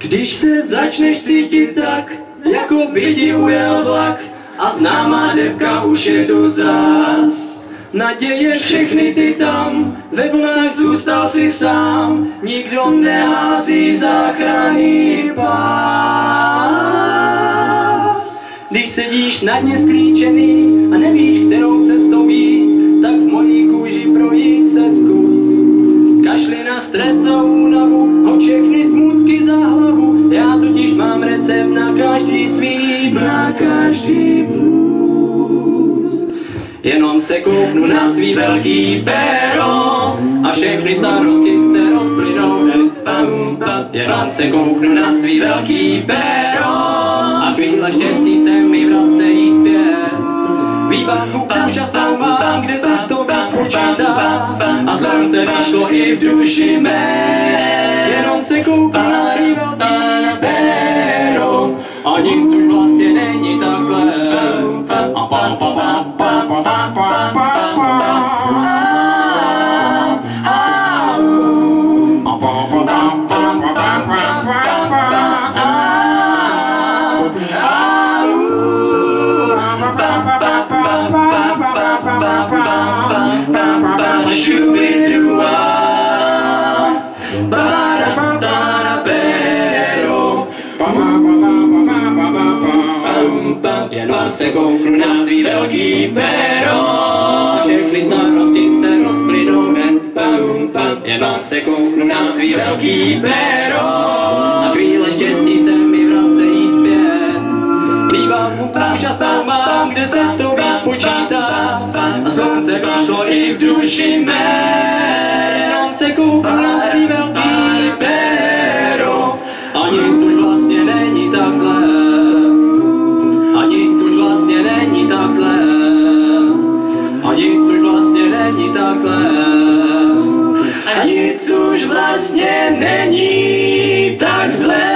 Když se začneš cítit tak, jako by ti ujel vlak a známá debka už je tu zas. Naděje všechny ty tam, ve vlnách zůstal si sám, nikdo nehází záchranný pás. Když sedíš na dně sklíčený a nevíš, kterou cestou jít, tak v mojí kůži projít se zkus. Kašli na stres a únavu, hoď všechny smutky za hlavu, já totiž mám recept na každý svý, na každý blues. Jenom se kouknu na svý velký péro a všechny starosti se rozplynou hned. Jenom se kouknu na svý velký péro a chvíle štěstí se mi vracejí zpět. Výbavu úžasnou mám, kde se to víc počítá a slunce vyšlo i v duši mé. Jenom se kouknu na svý velký péro a nic už vlastně není tak zlé. Jenom se kouknu na svý velký péro, všechny starosti se rozplynou hned. Jenom se kouknu na svý velký péro a chvíle štěstí se mi vracejí zpět. Líbavu úžasnou mám, kde se to víc počítá a slunce vyšlo i v duši mé. Jenom se kouknu na svý velký péro a nic už vlastně není tak zlé. A nic už vlastně není tak zlé. A nic už vlastně není tak zlé. A nic už vlastně není tak zlé.